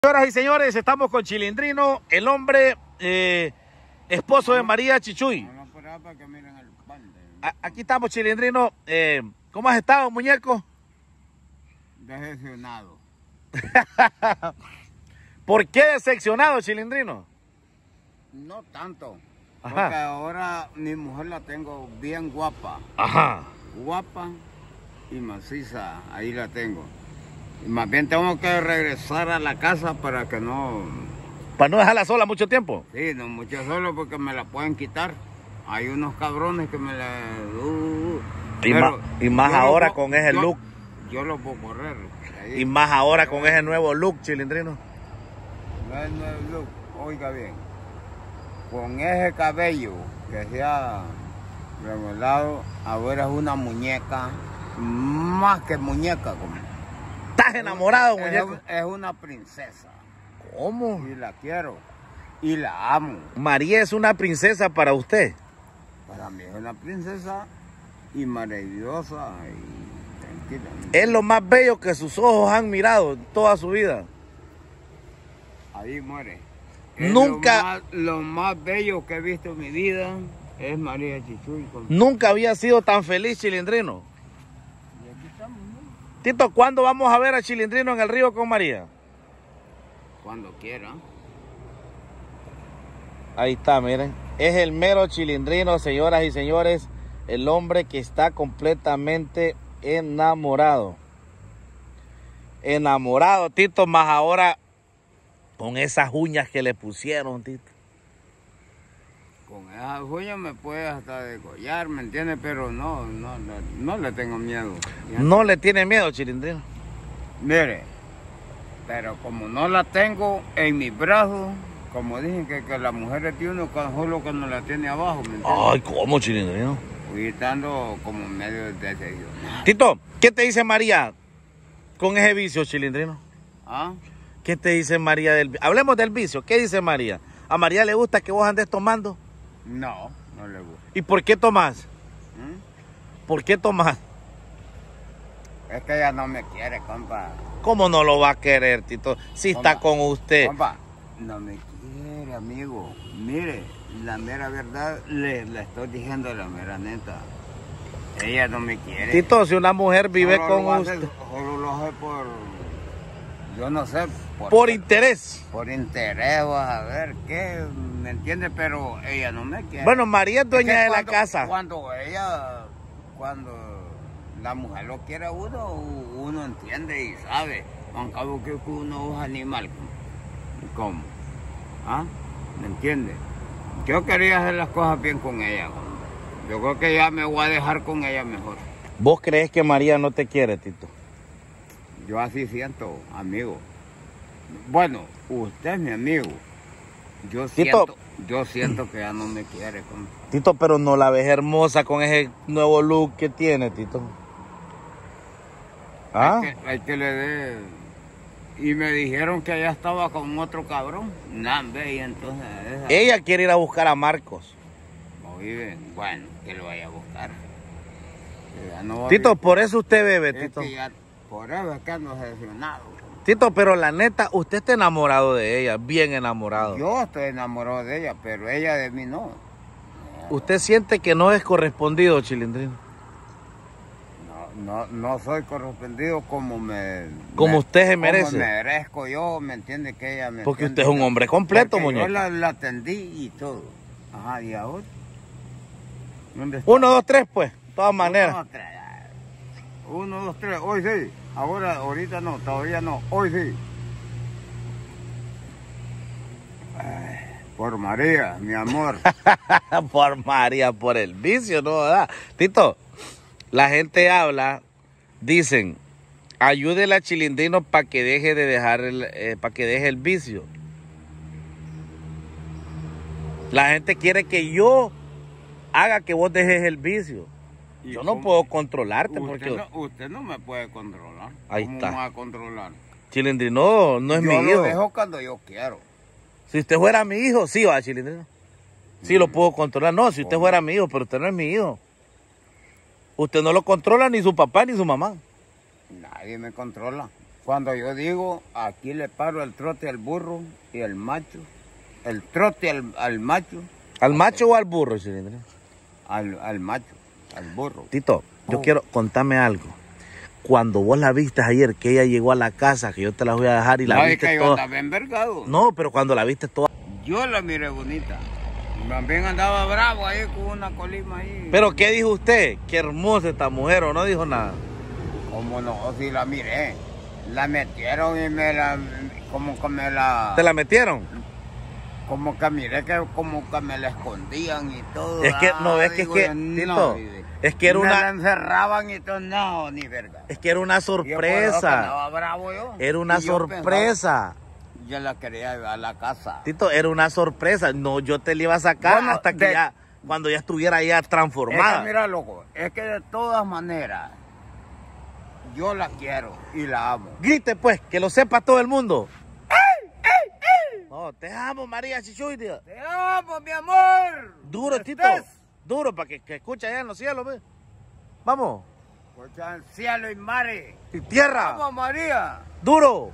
Señoras y señores, estamos con Chilindrino, el hombre esposo de María Chichuy. Aquí estamos, Chilindrino. ¿Cómo has estado, muñeco? Decepcionado. ¿Por qué decepcionado, Chilindrino? No tanto. Ajá. Porque ahora mi mujer la tengo bien guapa. Ajá. Guapa y maciza. Ahí la tengo. Y más bien tengo que regresar a la casa para que no... ¿Para no dejarla sola mucho tiempo? Sí, no mucho solo porque me la pueden quitar. Hay unos cabrones que me la... y más ahora con ese look. Yo lo puedo correr. Ahí. Y más ahora con ese nuevo look, Chilindrino. No es nuevo look, oiga bien. Con ese cabello que se ha revelado, ahora es una muñeca, más que muñeca. ¿Estás enamorado, muñeco? Es una princesa. ¿Cómo? Y la quiero. Y la amo. María es una princesa para usted. Para mí es una princesa y maravillosa y tranquila. Es lo más bello que sus ojos han mirado toda su vida. Ahí muere. Nunca... Lo más bello que he visto en mi vida es María Chichuy. Nunca había sido tan feliz, Chilindrino. Y aquí estamos, ¿no? Tito, ¿cuándo vamos a ver a Chilindrino en el río con María? Cuando quiera. Ahí está, miren. Es el mero Chilindrino, señoras y señores. El hombre que está completamente enamorado. Enamorado, Tito, más ahora con esas uñas que le pusieron, Tito. Con esas uñas me puede hasta degollar, ¿me entiendes? Pero no le tengo miedo. ¿No le tiene miedo, Chilindrino? Mire, pero como no la tengo en mis brazos, como dicen que la mujer es de uno, solo que no la tiene abajo, ¿me entiendes? Ay, ¿cómo, Chilindrino? Fui estando como medio de decepcionado. Tito, ¿qué te dice María con ese vicio, Chilindrino? ¿Ah? ¿Qué te dice María del vicio? Hablemos del vicio. ¿Qué dice María? ¿A María le gusta que vos andes tomando? No, no le gusta. ¿Y por qué tomás? ¿Por qué tomás? Es que ella no me quiere, compa. ¿Cómo no lo va a querer, Tito? Si Compa, está con usted. Compa, no me quiere, amigo. Mire, la mera verdad le estoy diciendo la mera neta. Ella no me quiere. Tito, si una mujer vive Solo con lo hace- usted Solo lo hace por... Yo no sé. por interés. Por interés, vas a ver qué, ¿me entiendes? Pero ella no me quiere. Bueno, María es dueña que de la casa. Cuando la mujer lo quiere a uno entiende y sabe. Aunque cabo que uno es animal. ¿Cómo? ¿Ah? ¿Me entiendes? Yo quería hacer las cosas bien con ella. Yo creo que ya me voy a dejar con ella mejor. ¿Vos crees que María no te quiere, Tito? Yo así siento, amigo. Bueno, usted es mi amigo. Yo siento que ya no me quiere. Tito, pero no la ves hermosa con ese nuevo look que tiene, Tito. ¿Ah? Hay que le dé... Y me dijeron que ella estaba con otro cabrón. Y entonces... Ella quiere ir a buscar a Marcos. Oye, bueno, que lo vaya a buscar. No Tito, por eso usted bebe, Tito. Por eso es que ando decepcionado. Tito, pero la neta, usted está enamorado de ella, bien enamorado. Yo estoy enamorado de ella, pero ella de mí no. ¿Usted siente que no es correspondido, Chilindrino? No soy correspondido como usted se merece. Como merezco yo, ¿me entiende? Que ella me Porque entiende, usted es un hombre completo, porque muñeco. yo la atendí y todo. Ajá, ¿y ahora? ¿Dónde está? 1, 2, 3, pues, de todas maneras. 1, 2, 3, hoy sí. Ahorita no, todavía no, hoy sí. Ay, por María, mi amor. Por María, por el vicio, ¿no? ¿Verdad? Tito, la gente habla, dicen, ayúdele a Chilindrino para que deje de para que deje el vicio. La gente quiere que yo haga que vos dejes el vicio. Yo no puedo controlarte porque... Usted no me puede controlar. Ahí ¿Cómo está. me va a controlar? Chilindrino no es mi hijo. Yo lo dejo cuando yo quiero. Si usted fuera mi hijo, sí va, Chilindrino. Sí lo puedo controlar. No, si usted fuera mi hijo, pero usted no es mi hijo. Usted no lo controla ni su papá ni su mamá. Nadie me controla. Cuando yo digo, aquí le paro el trote al burro y el macho, el trote al macho. ¿Al macho o al burro, Chilindrino? Al macho, al burro. Tito, yo quiero contarme algo. Cuando vos la viste ayer, que ella llegó a la casa, que yo te la voy a dejar y la No, viste es que yo toda... estaba envergado. No, pero cuando la viste toda... Yo la miré bonita. También andaba bravo ahí con una colima ahí. ¿Pero qué dijo usted? Qué hermosa esta mujer, ¿o no dijo nada? Como no, sí la miré. La metieron y me la... Como que me la... ¿Te la metieron? Como que miré que como que me la escondían y todo. Es que, no, es que, digo, es que, no, Tito, es que era me la una... encerraban y todo, no, ni verga. Es que era una Y yo por eso que sorpresa. andaba bravo yo. Era una Y yo sorpresa. pensaba, yo la quería llevar a la casa. Tito, era una sorpresa. No, yo te la iba a sacar Bueno, hasta que ya, cuando ya estuviera ya Es transformada. que mira, loco, es que de todas maneras, yo la quiero y la amo. Grite pues, que lo sepa todo el mundo. No, te amo, María Chichuy, tío. Te amo, mi amor. Duro, ¿Estés? Tito. Duro, para que escuche allá en los cielos, ve. Vamos. Escucha el cielo y mares. Y tierra. Amo a María. Duro.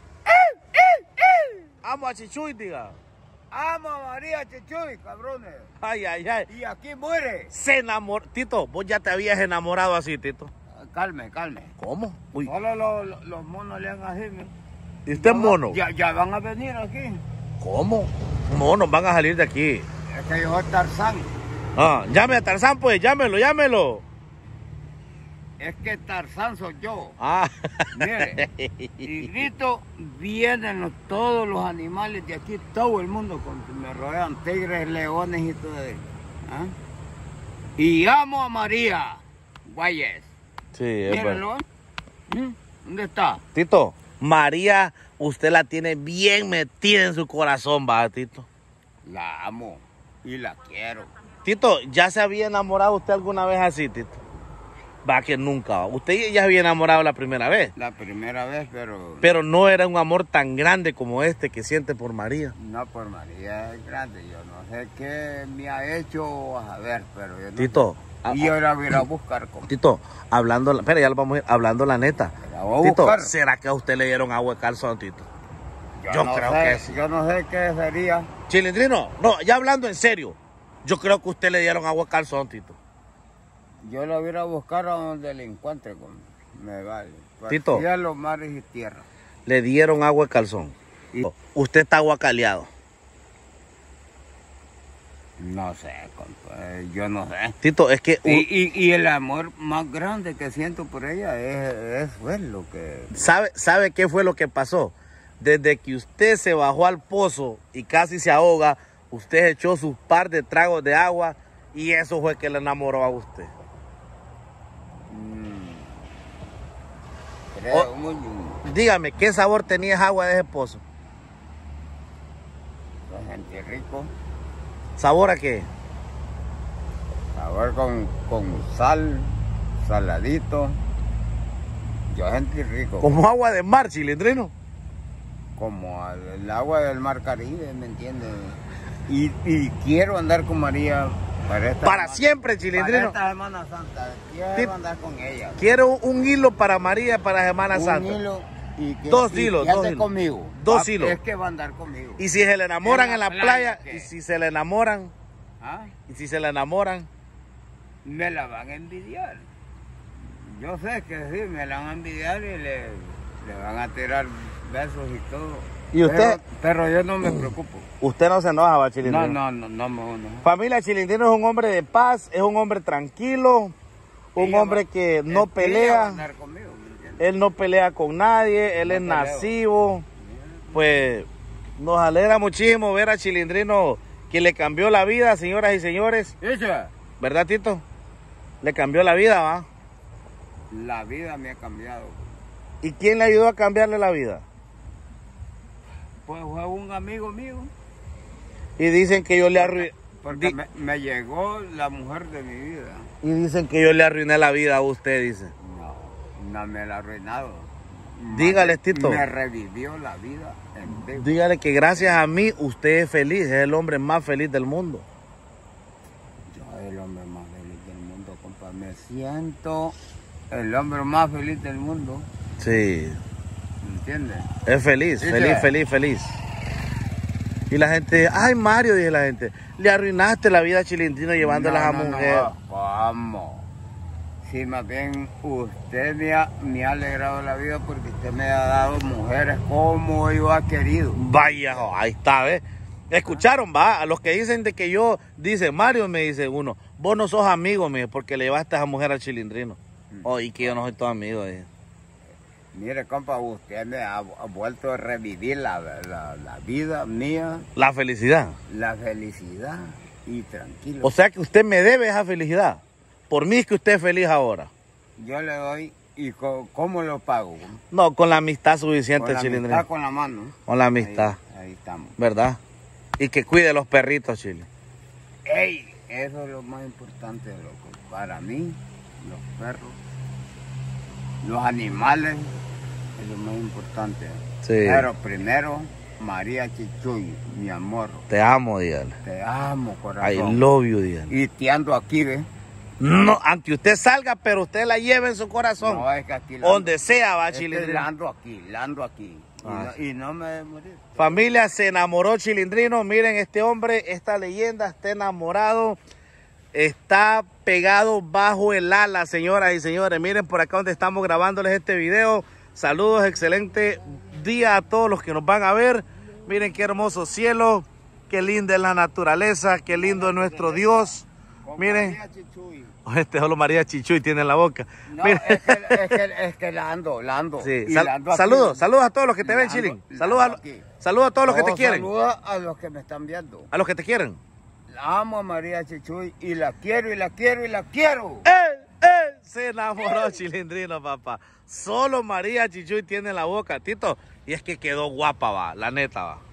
Amo a Chichuy, diga. Amo a María Chichuy, cabrones. Ay, ay, ay. Y aquí muere. Se enamoró. Tito, vos ya te habías enamorado así, Tito. Calme, calme. ¿Cómo? Uy. Solo los monos le han así. ¿no? ¿Y usted es mono? Ya van a venir aquí. ¿Cómo? Monos van a salir de aquí. Es que yo soy Tarzán. Ah, llame a Tarzán, pues, llámelo, llámelo. Es que Tarzán soy yo. Ah. Mire, y grito, vienen todos los animales de aquí, todo el mundo, me rodean tigres, leones y todo eso. ¿Ah? Y amo a María Guayes. Sí, es bueno. Mírenlo. ¿Dónde está? Tito, María, usted la tiene bien metida en su corazón, va, Tito. La amo y la quiero. Tito, ¿ya se había enamorado usted alguna vez así, Tito? Va, que nunca. Usted ya se había enamorado la primera vez. La primera vez, pero... Pero no era un amor tan grande como este que siente por María. No, por María es grande. Yo no sé qué me ha hecho, a ver, pero yo no Tito. sé. Y yo la voy a ir a buscar. Tito, hablando, espera, ya lo vamos a ir hablando la neta. La voy a Tito, buscar. ¿será que a usted le dieron agua de calzón, Tito? Yo no creo sé, que sí. Yo no sé qué sería. Chilindrino, no, ya hablando en serio, yo creo que a usted le dieron agua de calzón, Tito. Yo la voy a ir a buscar a donde la encuentre. Me vale. Tito. Por los mares y tierra. Le dieron agua de calzón. Y- Usted está guacaleado. No sé, compa, yo no sé. Tito, es que... Y el amor más grande que siento por ella eso es lo que... ¿Sabe qué fue lo que pasó? Desde que usted se bajó al pozo y casi se ahoga, usted echó sus par de tragos de agua y eso fue que le enamoró a usted. Creo Dígame, ¿qué sabor tenía esa agua de ese pozo? yo sentí rico. ¿Sabor a qué? Sabor con sal, saladito. Yo sentí rico. Como agua de mar, Chilindrino. Como el agua del mar Caribe, ¿me entiendes? Y quiero andar con María Para siempre, Para Chilindrino. esta Semana Santa. Quiero Tito, andar con ella. Quiero un hilo para María para Semana Un Santa. hilo y que, Dos y hilos, que dos ande hilos. conmigo. Dos hilos. Es que va a andar conmigo. Y si se le enamoran En en la la playa, playa, ¿qué? y si se le enamoran, ¿Ah? y si se le enamoran, Me la van a envidiar. Yo sé que sí, me la van a envidiar y le van a tirar besos y todo. ¿Y usted? Pero yo no me preocupo. usted no se enoja, va, Chilindrino. No me uno. Familia, Chilindrino es un hombre de paz, es un hombre tranquilo, un hombre que no pelea, él no pelea con nadie, él No es peleo. nasivo. Pues nos alegra muchísimo ver a Chilindrino que le cambió la vida, señoras y señores. Esa, ¿Verdad, Tito? Le cambió la vida, ¿va? la vida me ha cambiado. ¿Y quién le ayudó a cambiarle la vida? Pues fue un amigo mío. Y dicen que yo le arruiné. Porque me llegó la mujer de mi vida. Y dicen que yo le arruiné la vida a usted, dice. No me la ha arruinado. Dígale, Tito. Me revivió la vida en vivo. Dígale que gracias a mí usted es feliz, es el hombre más feliz del mundo. Yo soy el hombre más feliz del mundo, compa. Me siento el hombre más feliz del mundo. Sí. ¿Me entiendes? Es feliz, Sí, feliz, sí. feliz, feliz. Y la gente, ay Mario, dice la gente, le arruinaste la vida a Chilindrino llevándolas a mujer. No, ¿cómo? Sí, más bien usted me ha alegrado la vida porque usted me ha dado mujeres como yo ha querido. Vaya, ahí está, ¿ves? Escucharon, va, a los que dicen de que yo, dice Mario, me dice uno, vos no sos amigo, me porque le llevaste a esa mujer al Chilindrino. Oh, y que yo no soy tu amigo, dice. Mire, compa, usted me ha vuelto a revivir la vida mía, La felicidad. la felicidad y tranquilo. O sea que usted me debe esa felicidad. Por mí es que usted es feliz ahora. Yo le doy, ¿y cómo lo pago? No, con la amistad suficiente, Con la Chilindrino. amistad, con la mano. Con la amistad, Ahí estamos. ¿verdad? Y que cuide los perritos, Chile. ¡Ey! Eso es lo más importante, loco. Para mí, los perros, los animales, es lo más importante. Sí. Pero primero, María Chichuy, mi amor. Te amo, dígale. Te amo, corazón. I love you, dígale. Y te ando aquí, ¿ves? No, aunque usted salga, pero usted la lleve en su corazón. No, es que aquí la Donde sea, va, es que Chilindrino. la ando aquí. Ah. Y no me debe morir. Familia, se enamoró Chilindrino. Miren, este hombre, esta leyenda, está enamorado. Está pegado bajo el ala, señoras y señores. Miren por acá donde estamos grabándoles este video. Saludos, excelente día a todos los que nos van a ver. Miren qué hermoso cielo, qué linda es la naturaleza, qué lindo es nuestro Dios. Con Miren, María Chichuy. este solo María Chichuy tiene en la boca. No, Miren. es que la ando. Sí. Y la ando aquí. Saludos a todos los que te La ven, ando- Chilín. la Saludos ando aquí. saludos a todos los que te No, quieren. Saluda a los que me están viendo. A los que te quieren. La amo a María Chichuy y la quiero y la quiero y la quiero. Se enamoró Chilindrino, papá. Solo María Chichuy tiene en la boca, Tito. Y es que quedó guapa, va. La neta, va.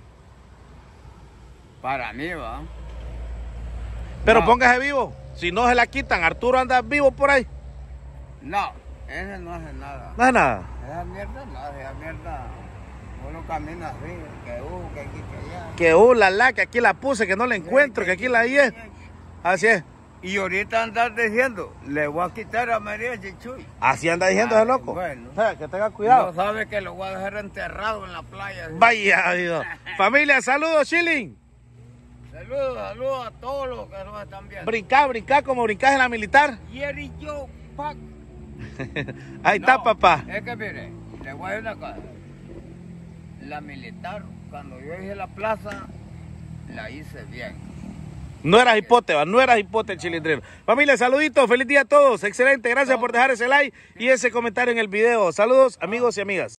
Para mí, va. Pero No. póngase vivo. Si no se la quitan, Arturo anda vivo por ahí. No, ese no hace nada. No es nada. Esa mierda no, esa mierda. Uno camina así, que que aquí, que allá. Que que aquí la puse, que no la encuentro, que aquí la hice. Así es. Y ahorita andas diciendo, le voy a quitar a María Chichuy. Así anda diciendo ese loco. Bueno. O sea, que tenga cuidado. No sabe que lo voy a dejar enterrado en la playa. Vaya, Dios. Familia, saludos, Chilín. Saludos a todos los que nos están viendo. Brincar como brincás en la militar. Jerry Joe, fuck. Ahí está, No, papá. Es que mire, le voy a decir una cosa. La militar, cuando yo hice la plaza, la hice bien. No eras hipote, va, no eras hipote el Chilindrino. Familia, saluditos, feliz día a todos. Excelente, gracias por dejar ese like y ese comentario en el video. Saludos, amigos y amigas.